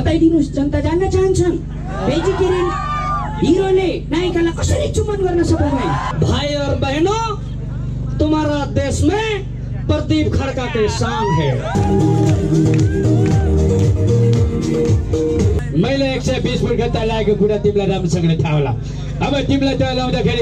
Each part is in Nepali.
बताइदिनुस्, जनता जान्न चाहन्छन् भेजिटेरियन हिरोले नायिकालाई कसरी चुम्बन गर्न सक्दैन। भाई और बहनों, तुम्हारा देश में प्रदीप खड़का के शान है। मैले 120 फुट गत्ता लागेको कुरा तिमीलाई राम्रोसँगले थाहा होला। अब तिमीलाई त्यो लाउँदाखेरि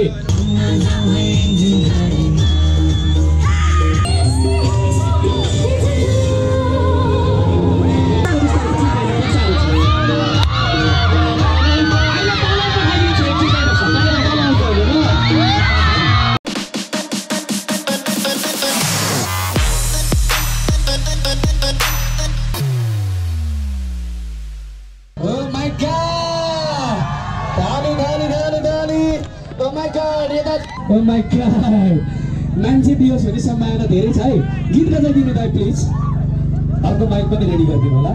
Oh my god, मान्छे दियोस् भने सम्भावना धेरै छ है। गीत बजाइदिनु दाइ प्लिज। अर्को माइक पनि रेडी गरिदिनु होला।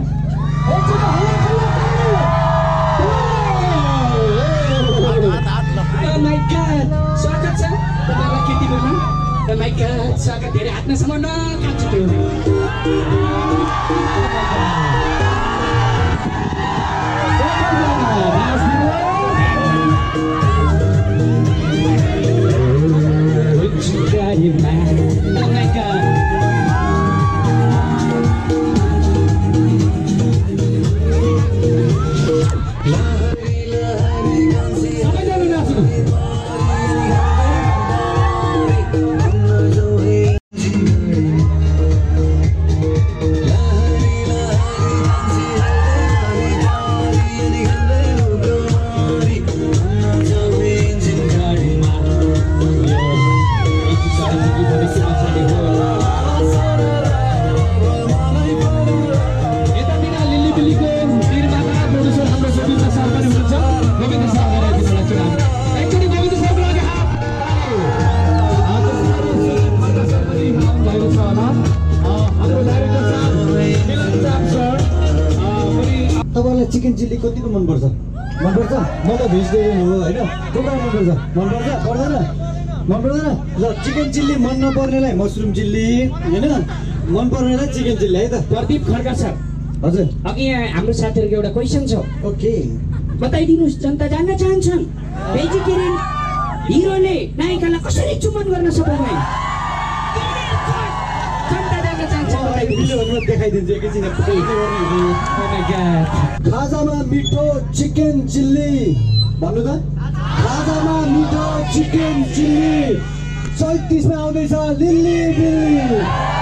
Oh my god, स्वागत छ तपाईलाई केटीमा। Oh my god, स्वागत धेरै हातमा समाउन कान्छ त्यो। Oh my god. Chicken chilli कतिको मन पर्छ? मन पर्छ? म त भेजिटेरियन हो हैन। कुखुरा मन पर्छ? मन पर्छ? पर्दैन? मन पर्दैन? ल चिकन चिल्ली मन नपर्नेलाई मसरुम चिल्ली हैन, मन पर्नेलाई चिकन चिल्ली है त। प्रदीप खड्का सर, हजुर अघि यहाँ हाम्रो साथीहरुको एउटा क्वेशन छ। ओके, बताइदिनुस्, जनता जान्न चाहन्छन् भेजिटेरियन हिरोले नायिकालाई कसरी चुम्बन गर्न सक्दैन। देखाइदिन्छु एकैछिन। खाजामा मिठो चिकन चिल्ली भन्नु त। खाजामा मिठो चिकन चिल्ली 34 मा आउँदैछ लिल्ली बिल्ली।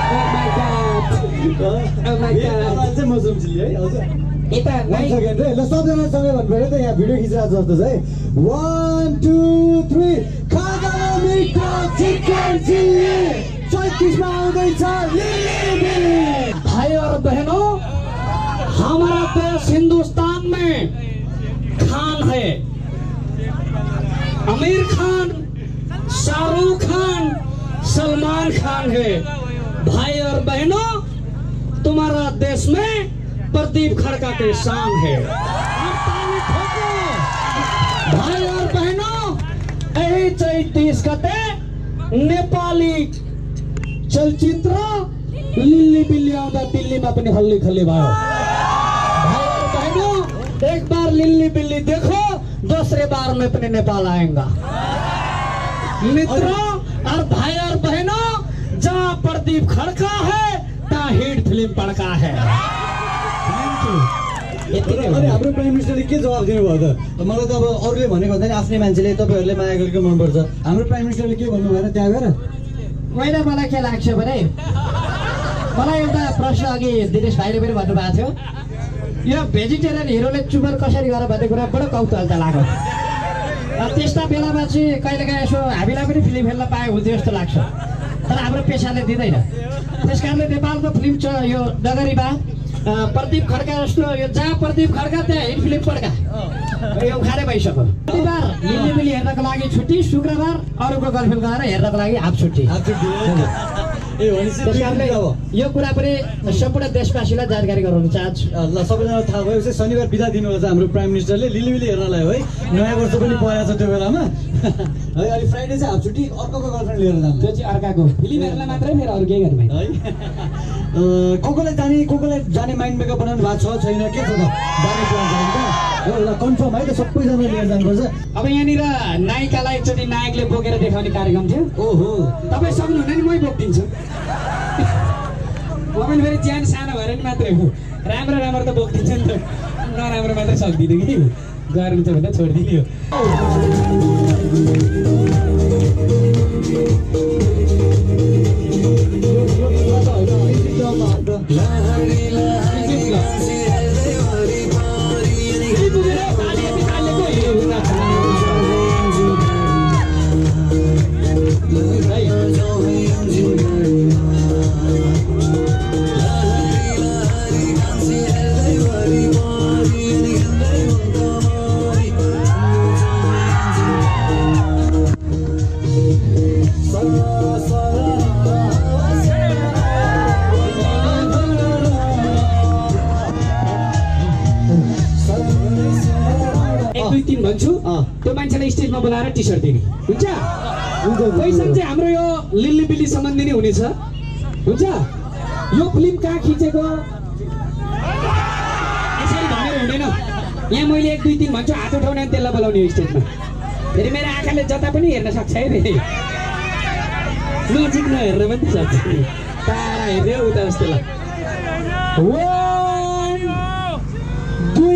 मसरुम चिल्ली है। हजुर यता ल सबजना सँगै भन्नु त यहाँ भिडियो खिचिरहेको जस्तो छ है। 1 2 3 खाजामा मिठो चिकन चिल्ली 34 में आउँदैछ लिल्ली बिल्ली। भाई और बहनों, हमारा देश हिंदुस्तान में खान है। आमिर खान, शाहरुख खान, सलमान खान है। भाई और बहनों, तुम्हारा देश में प्रदीप खड़का के शान है। भाई और बहनों, यही 34 गते नेपाली चलचित्र लिल्ली बिल्ली आउँदा दिल्लीमा पनि हल्ली खल्ली भयो। भाई और बहनों, एक बार लिल्ली बिल्ली देखो, दूसरे बार में अपने नेपाल आएगा। मित्रों और भाई और बहनों, जहाँ प्रदीप खड़का है तहाँ हिट फिल्म पड़का है। अरे हाम्रो प्राइम मिनिस्टरले के जवाब दिनुभयो त? मलाई त अब अरूले भनेको भन्दा नि आफ्नै मान्छेले तपाईँहरूले माया गरेको मनपर्छ। हाम्रो प्राइम मिनिस्टरले के भन्नु भएन त्यहाँ गएर? होइन, मलाई के लाग्छ भने मलाई एउटा प्रश्न अघि दिनेश भाइले पनि भन्नुभएको थियो, यो भेजिटेरियन हिरोले चुम्बन कसरी गर भन्ने कुरा बडो कौतूहलता लाग्यो। त्यस्ता बेलामा चाहिँ कहिलेकाहीँ यसो हामीलाई पनि फिल्म हेर्न पाए हुन्थ्यो जस्तो लाग्छ, तर हाम्रो पेसाले दिँदैन। त्यस कारणले नेपालको फिल्म यो नगरीमा प्रदीप खड्का जस्तो, यो जहाँ प्रदीप खड्का त्यहाँ हिट फिल्म पड्का यो उखारे भइसक्यो। शनिबार लिल्ली बिल्ली हेर्नको लागि छुट्टी, शुक्रबार अरूको गर्लफ्रेन्ड गएर हेर्नको लागि हाफ छुट्टी। यो कुरा पनि सम्पूर्ण देशवासीलाई जानकारी गराउन चाहन्छु। ल सबैजना थाहा भयो चाहिँ शनिबार बिदा दिनुभएको छ हाम्रो प्राइम मिनिस्टरले लिल्ली बिल्ली हेर्नलाई है। नयाँ वर्ष पनि परेको छ त्यो बेलामा है। अहिले फ्राइडे चाहिँ हाफ छुट्टी, अर्कोको गर्लफ्रेन्ड लिएर जानु, त्यो चाहिँ अर्काको फिल्म हेर्न मात्रै, मेरो अरू केही गर्दैन है। कसलाई जाने माइन्ड मेकअप बनाउनु भएको छ छैन के छ त जाने प्लान छैन एउटा कन्फर्म है त सबैजना लिएर जानुपर्छ। अब यहाँनिर नायिकालाई एकचोटि नायकले बोकेर देखाउने कार्यक्रम थियो। ओहो तपाईँ सक्नुहुन्न नि मै बोकिदिन्छु। म पनि फेरि ज्यान सानो भएर नि मात्रै हो, राम्रो त बोकिदिन्छु नि त, नराम्रो मात्रै सक्दिनँ कि गरिन्छ भने छोडिदिने हो। भन्छु त्यो मान्छेलाई स्टेजमा बोलाएर टी सर्ट दिने हुन्छ। पैसा चाहिँ हाम्रो यो लिल्ली बिल्ली सम्बन्धी नै हुनेछ हुन्छ। यो फिल्म कहाँ खिचेको यसरी भनेर हुँदैन। यहाँ मैले 1 2 3 भन्छु, हात उठाउने त्यसलाई बोलाउने हो स्टेजमा। फेरि मेरो आँखाले जता पनि हेर्न सक्छ है, नजिक नहेर्न पनि सक्छ, टाढा हेर्ने उता जस्तोलाई। 1 2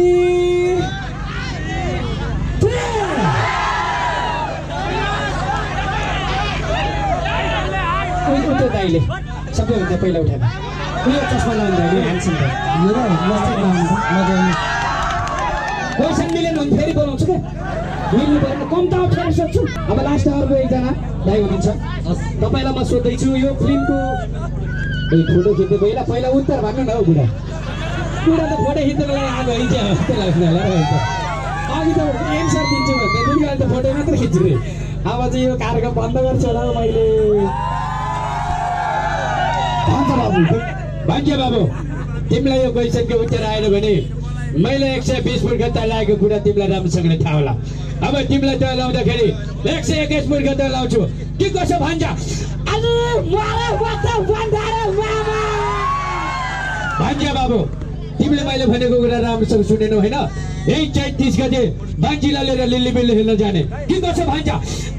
दाइले सबैभन्दा पहिला उठाएर उयो चस्मा लगाउँदा ह्यान्डसम पैसा मिलेन भने फेरि बोलाउँछु क्या, मिल्नु परेन कम त अप्ठ्यारो सक्छु। अब लास्ट अर्को एकजना दाइ हुनुहुन्छ, तपाईँलाई म सोध्दैछु यो फिल्मको फोटो खिच्दै पहिला उत्तर भन्नु न हौ बुढा। बुढा त फोटो खिच्दै बेला आएको हुन्छ त्यसलाई अघि त एन्सर दिन्छु भन्दै पनि अहिले त फोटो मात्र खिच्छु रे। अब चाहिँ यो कार्यक्रम बन्द गर्छु होला मैले। भान्जा बाबु तिमीलाई यो क्वेसनको उत्तर आएन भने मैले 120 मूर्खता लागेको कुरा तिमीलाई राम्रोसँगले थाहा होला। अब तिमीलाई त्यो लाउँदाखेरि 121 मूर्खता लाउँछु के कसो भान्जा। भान्जा बाबु तिमीले मैले भनेको कुरा राम्रोसँग सुनेनौ होइन? यही चैत 30 गते भान्जीलाई लिएर लिल्ली बिल्ली हेर्न जाने के कसो भान्जा।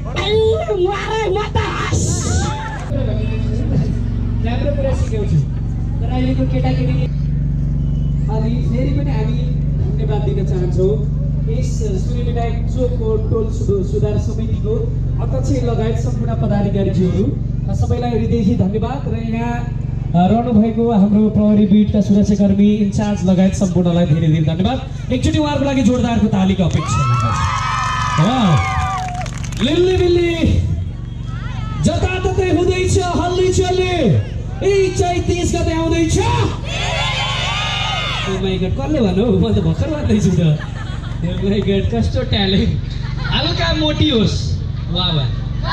राम्रो कुरा सिकाउँछु तर अहिलेको केटाकेटीले अनि फेरि पनि हामी धन्यवाद दिन चाहन्छौँ यस सूर्यविनायक चोकको टोल सुधार समितिको अध्यक्ष लगायत सम्पूर्ण पदाधिकारीज्यूहरू सबैलाई हृदयदेखि धन्यवाद र यहाँ रहनुभएको हाम्रो प्रहरी बिटका सुरक्षाकर्मी इन्चार्ज लगायत सम्पूर्णलाई धेरै धेरै धन्यवाद। एकचोटि उहाँहरूको लागि जोरदारको तालीको अपेक्षा। लिल्ली बिल्ली जताततै हुँदैछ हल्ली चल्ली यही चैत 30 गते आउँदैछ। कसले भन्नु म त भर्खर भन्दैछु त। कस्तो ट्यालेन्ट। हल्का मोटी होस् वाह वाह,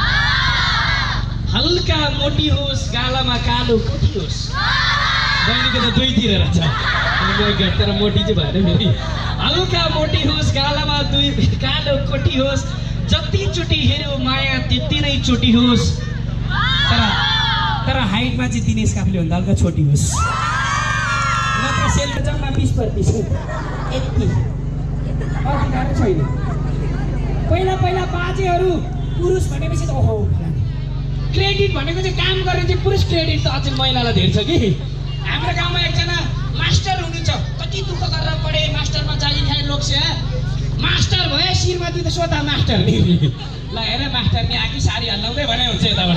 हल्का मोटी होस् गालामा कालो कोठी होस्। बहिनीको त दुईतिर रहेछ तर मोटी चाहिँ भएन फेरि। हल्का मोटी होस् गालामा कालो कोठी होस्, जतिचोटि हेऱ्यो माया त्यति नै चोटी होस्। तर हाइटमा चाहिँ दिनेश काफले भन्दा हल्का छोटी होस्। मात्र सेल जम्मा 20% यति अति गाह्रो छैन। पहिला बाजेहरू पुरुष भनेपछि त ओहो क्रेडिट भनेको चाहिँ काम गर्ने चाहिँ पुरुष क्रेडिट त अझै महिलालाई धेरै छ कि। हाम्रो गाउँमा एकजना मास्टर हुनुहुन्छ, कति दुःख गरेर पढे, मास्टरमा जाली खाए लोक्से मास्टर भए श्रीमती त स्वतः मास्टर नि। ल हेर मास्टर नि आकी साडी हल्लाउँदै भने हुन्छ यताबाट।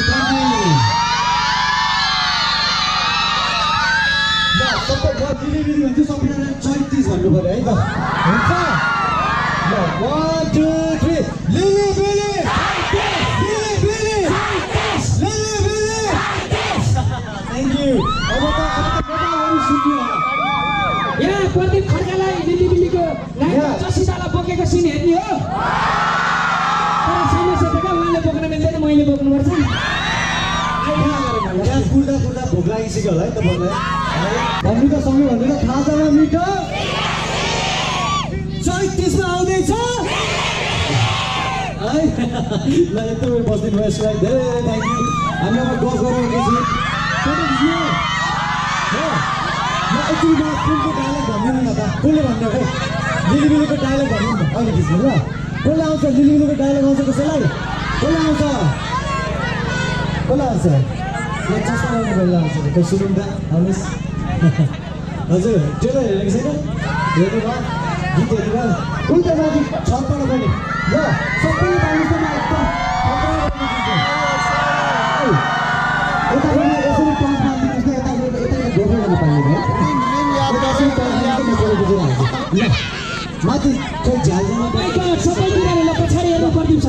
सबै बिलिबिली भन्छ सबैजना 34 भन्नु पर्यो है त हुन्छ ल 1 2 3 लिलिबिली लिलिबिली लिलिबिली थ्याङ्क यू अब त बताउनु सुन्नु होला यहाँ प्रदीप खड्कालाई लिलिबिलीको नाइट चसितालाई बोकेको सिन हेर्ने हो तर समस्या त उहाँले बोक्न मिल्दैन मैले बोक्नुपर्छ यहाँ कुर्दा कुर्दा भोक लागिसक्यो होला है तपाईँलाई भन्नु त सँगै भन्नु त खाजामा मिठो 34 मा आउँदैछ है ल यत्रो बस्दिनु भयो यसलाई धेरै धेरै थ्याङ्क यू हामीलाई गफ गरौँ एकैछिन म एकचोटि मलाई कुनको डायलग भनिदिनु न त कसले भन्नु है लिलिबिलीको डायलग भनिदिनु न अहिले खिच्नु ल कसले आउँछ लिलिबिलीको डायलग आउँछ कसैलाई कसले आउँछ यो चस्मा लाउनु बेला आउँछ त सुनौँ त आउनुहोस् हजुर ट्रेलर हेरेको छैन हेर्नु भयो गीत हेर्नु भयो उल्टा माथि छटपट गर्ने ल सबैले पाउनुहोस् त म एकदम यसरी टच मारिदिनुहोस् न यता ढोका गर्नु पाइँदैन है ल माथि खोइ झ्यालमा सबैतिर ल पछाडि हेर्नु पर्दिन्छ